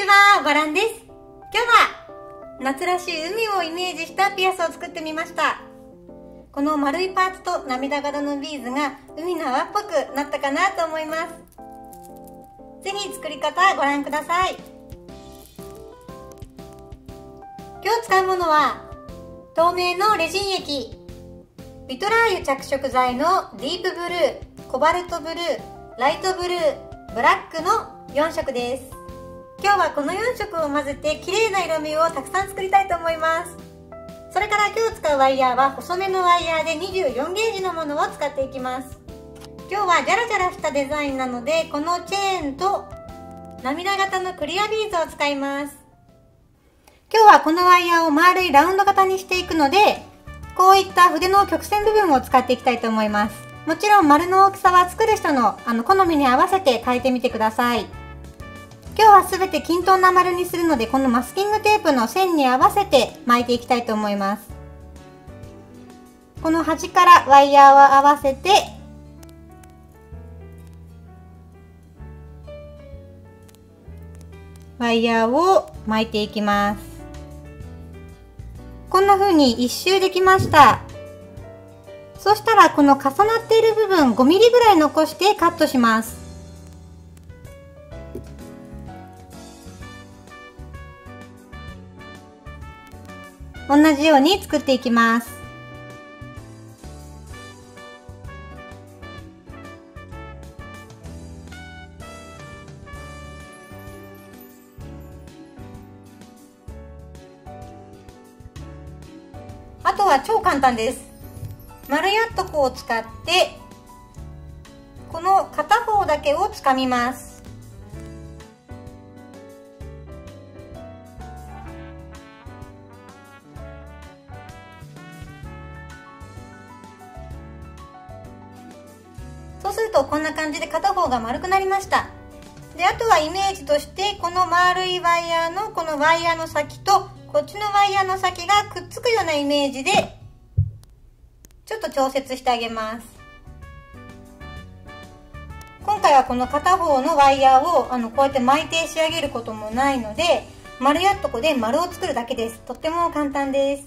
は、バランです。今日は夏らしい海をイメージしたピアスを作ってみました。この丸いパーツと涙型のビーズが海の泡っぽくなったかなと思います。ぜひ作り方ご覧ください。今日使うものは透明のレジン液、ビトラー油着色剤のディープブルー、コバルトブルー、ライトブルー、ブラックの4色です。今日はこの4色を混ぜて綺麗な色味をたくさん作りたいと思います。それから今日使うワイヤーは細めのワイヤーで24ゲージのものを使っていきます。今日はジャラジャラしたデザインなので、このチェーンと涙型のクリアビーズを使います。今日はこのワイヤーを丸いラウンド型にしていくので、こういった筆の曲線部分を使っていきたいと思います。もちろん丸の大きさは作る人の好みに合わせて変えてみてください。今日はすべて均等な丸にするので、このマスキングテープの線に合わせて巻いていきたいと思います。この端からワイヤーを合わせてワイヤーを巻いていきます。こんな風に一周できました。そしたらこの重なっている部分5ミリぐらい残してカットします。同じように作っていきます。あとは超簡単です。丸やっとこを使ってこの片方だけをつかみます。そうするとこんな感じで片方が丸くなりました。で、あとはイメージとしてこの丸いワイヤーのこのワイヤーの先とこっちのワイヤーの先がくっつくようなイメージでちょっと調節してあげます。今回はこの片方のワイヤーをこうやって巻いて仕上げることもないので、丸やっとこで丸を作るだけです。とっても簡単です。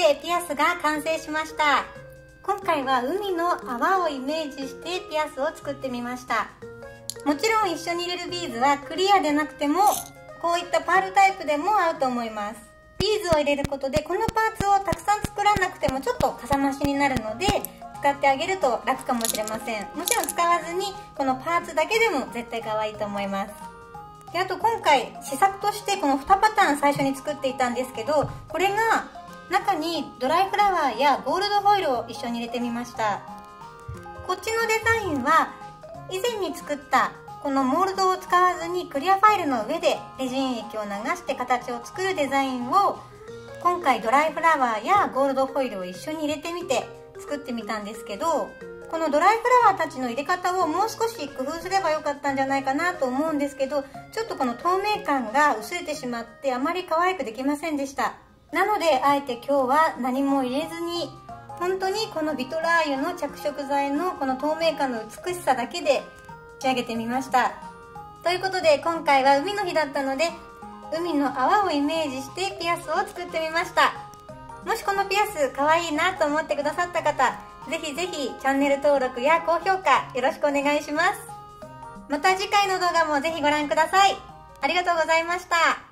でピアスが完成しました。今回は海の泡をイメージしてピアスを作ってみました。もちろん一緒に入れるビーズはクリアでなくてもこういったパールタイプでも合うと思います。ビーズを入れることでこのパーツをたくさん作らなくてもちょっとかさ増しになるので使ってあげると楽かもしれません。もちろん使わずにこのパーツだけでも絶対可愛いと思います。であと今回試作としてこの2パターン最初に作っていたんですけど、これが中にドライフラワーやゴールドホイルを一緒に入れてみました。こっちのデザインは以前に作ったこのモールドを使わずにクリアファイルの上でレジン液を流して形を作るデザインを今回ドライフラワーやゴールドホイルを一緒に入れてみて作ってみたんですけど、このドライフラワーたちの入れ方をもう少し工夫すればよかったんじゃないかなと思うんですけど、ちょっとこの透明感が薄れてしまってあまり可愛くできませんでした。なのであえて今日は何も入れずに本当にこのビトラー油の着色剤のこの透明感の美しさだけで仕上げてみました。ということで今回は海の日だったので海の泡をイメージしてピアスを作ってみました。もしこのピアス可愛いなと思ってくださった方、ぜひぜひチャンネル登録や高評価よろしくお願いします。また次回の動画もぜひご覧ください。ありがとうございました。